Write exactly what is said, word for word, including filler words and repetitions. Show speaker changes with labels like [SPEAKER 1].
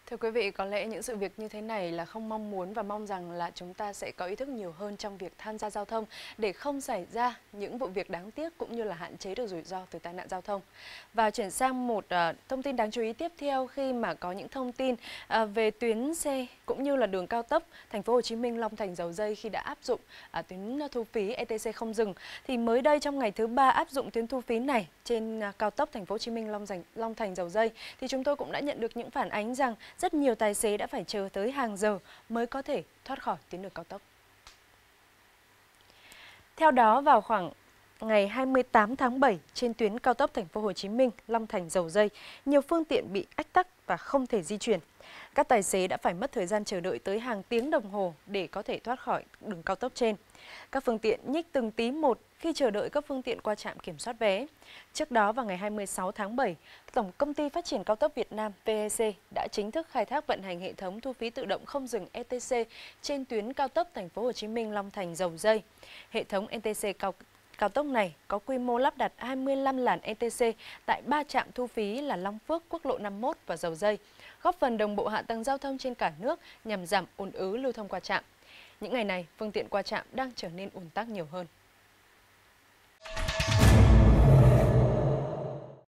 [SPEAKER 1] Thưa quý vị, có lẽ những sự việc như thế này là không mong muốn và mong rằng là chúng ta sẽ có ý thức nhiều hơn trong việc tham gia giao thông để không xảy ra những vụ việc đáng tiếc cũng như là hạn chế được rủi ro từ tai nạn giao thông. Và chuyển sang một uh, thông tin đáng chú ý tiếp theo khi mà có những thông tin uh, về tuyến xe cũng như là đường cao tốc Thành phố Hồ Chí Minh Long Thành Dầu Giây khi đã áp dụng uh, tuyến thu phí e tê xê không dừng. Thì mới đây trong ngày thứ ba áp dụng tuyến thu phí này trên uh, cao tốc Thành phố Hồ Chí Minh Long Thành Long Thành Dầu Giây thì chúng tôi cũng đã nhận được những phản ánh rằng rất nhiều tài xế đã phải chờ tới hàng giờ mới có thể thoát khỏi tuyến đường cao tốc. Theo đó, vào khoảng ngày hai mươi tám tháng bảy trên tuyến cao tốc Thành phố Hồ Chí Minh Long Thành Dầu Giây, nhiều phương tiện bị ách tắc và không thể di chuyển. Các tài xế đã phải mất thời gian chờ đợi tới hàng tiếng đồng hồ để có thể thoát khỏi đường cao tốc trên. Các phương tiện nhích từng tí một khi chờ đợi các phương tiện qua trạm kiểm soát vé. Trước đó vào ngày hai mươi sáu tháng bảy, Tổng Công ty Phát triển Cao tốc Việt Nam vê e xê đã chính thức khai thác vận hành hệ thống thu phí tự động không dừng e tê xê trên tuyến cao tốc Thành phố Hồ Chí Minh Long Thành Dầu Giây. Hệ thống e tê xê cao Cao tốc này có quy mô lắp đặt hai mươi lăm làn e tê xê tại ba trạm thu phí là Long Phước, Quốc lộ năm mươi mốt và Dầu Giây, góp phần đồng bộ hạ tầng giao thông trên cả nước nhằm giảm ùn ứ lưu thông qua trạm. Những ngày này, phương tiện qua trạm đang trở nên ùn tắc nhiều hơn.